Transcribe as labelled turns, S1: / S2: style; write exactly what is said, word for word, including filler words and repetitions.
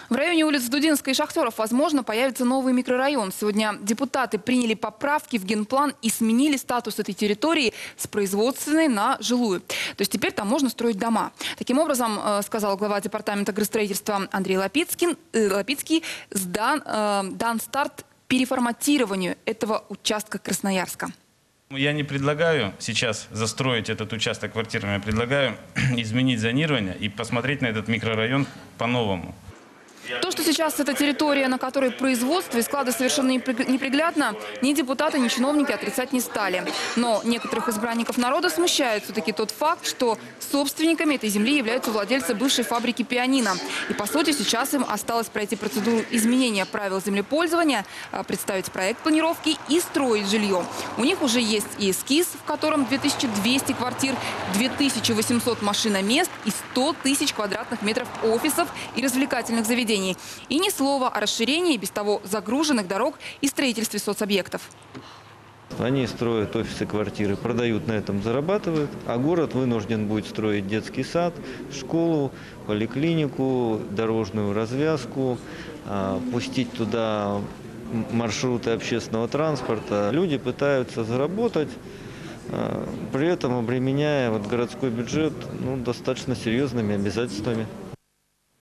S1: В районе улиц Дудинской и Шахтеров, возможно, появится новый микрорайон. Сегодня депутаты приняли поправки в генплан и сменили статус этой территории с производственной на жилую. То есть теперь там можно строить дома. Таким образом, сказал глава департамента градостроительства Андрей Лапицкий, Лапицкий дан, дан старт переформатированию этого участка Красноярска.
S2: Я не предлагаю сейчас застроить этот участок квартирами, я предлагаю изменить зонирование и посмотреть на этот микрорайон по-новому.
S1: То, что сейчас эта территория, на которой производство и склады совершенно неприглядно, ни депутаты, ни чиновники отрицать не стали. Но некоторых избранников народа смущает все-таки тот факт, что собственниками этой земли являются владельцы бывшей фабрики «Пианино». И, по сути, сейчас им осталось пройти процедуру изменения правил землепользования, представить проект планировки и строить жилье. У них уже есть и эскиз, в котором две тысячи двести квартир, две тысячи восемьсот машиномест и сто тысяч квадратных метров офисов и развлекательных заведений. И ни слова о расширении без того загруженных дорог и строительстве соцобъектов.
S3: Они строят офисы, квартиры, продают на этом, зарабатывают. А город вынужден будет строить детский сад, школу, поликлинику, дорожную развязку, пустить туда маршруты общественного транспорта. Люди пытаются заработать, при этом обременяя вот городской бюджет ну, достаточно серьезными обязательствами.